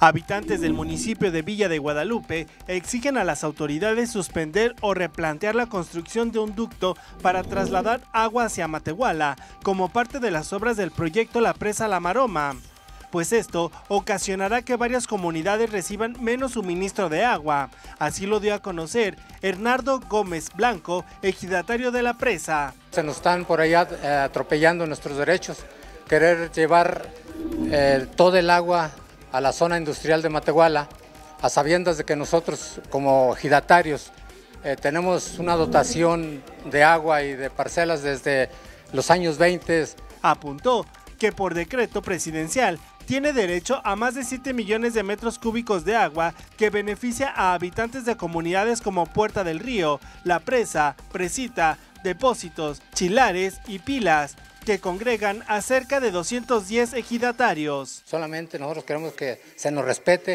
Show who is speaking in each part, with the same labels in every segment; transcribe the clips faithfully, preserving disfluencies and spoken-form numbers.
Speaker 1: Habitantes del municipio de Villa de Guadalupe exigen a las autoridades suspender o replantear la construcción de un ducto para trasladar agua hacia Matehuala como parte de las obras del proyecto La Presa La Maroma, pues esto ocasionará que varias comunidades reciban menos suministro de agua. Así lo dio a conocer Hernando Gómez Blanco, ejidatario de la presa.
Speaker 2: Se nos están por allá eh, atropellando nuestros derechos, querer llevar eh, todo el agua a la zona industrial de Matehuala, a sabiendas de que nosotros como ejidatarios eh, tenemos una dotación de agua y de parcelas desde los años veinte.
Speaker 1: Apuntó que por decreto presidencial tiene derecho a más de siete millones de metros cúbicos de agua que beneficia a habitantes de comunidades como Puerta del Río, La Presa, Presita, Depósitos, Chilares y Pilas, que congregan a cerca de doscientos diez ejidatarios.
Speaker 2: Solamente nosotros queremos que se nos respete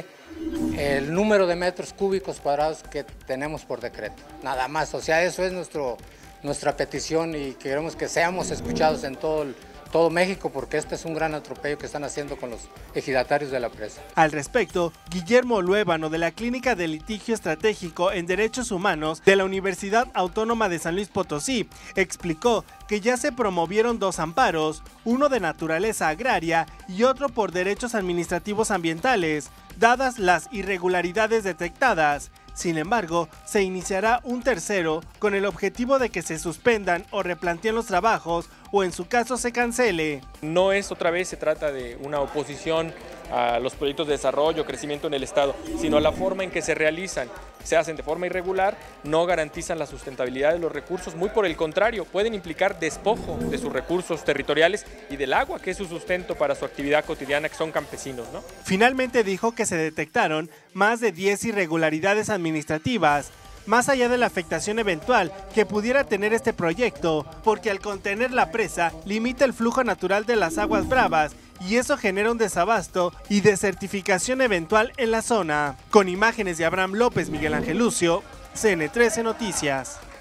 Speaker 2: el número de metros cúbicos cuadrados que tenemos por decreto, nada más. O sea, eso es nuestro, nuestra petición y queremos que seamos escuchados en todo el todo México, porque este es un gran atropello que están haciendo con los ejidatarios de la presa.
Speaker 1: Al respecto, Guillermo Luébano, de la Clínica de Litigio Estratégico en Derechos Humanos de la Universidad Autónoma de San Luis Potosí, explicó que ya se promovieron dos amparos, uno de naturaleza agraria y otro por derechos administrativos ambientales, dadas las irregularidades detectadas. Sin embargo, se iniciará un tercero con el objetivo de que se suspendan o replanteen los trabajos o en su caso se cancele.
Speaker 3: No es otra vez, se trata de una oposición a los proyectos de desarrollo, crecimiento en el Estado, sino a la forma en que se realizan. Se hacen de forma irregular, no garantizan la sustentabilidad de los recursos, muy por el contrario, pueden implicar despojo de sus recursos territoriales y del agua, que es su sustento para su actividad cotidiana, que son campesinos, ¿no?
Speaker 1: Finalmente dijo que se detectaron más de diez irregularidades administrativas, más allá de la afectación eventual que pudiera tener este proyecto, porque al contener la presa limita el flujo natural de las aguas bravas y eso genera un desabasto y desertificación eventual en la zona. Con imágenes de Abraham López, Miguel Ángel Lucio, C N trece Noticias.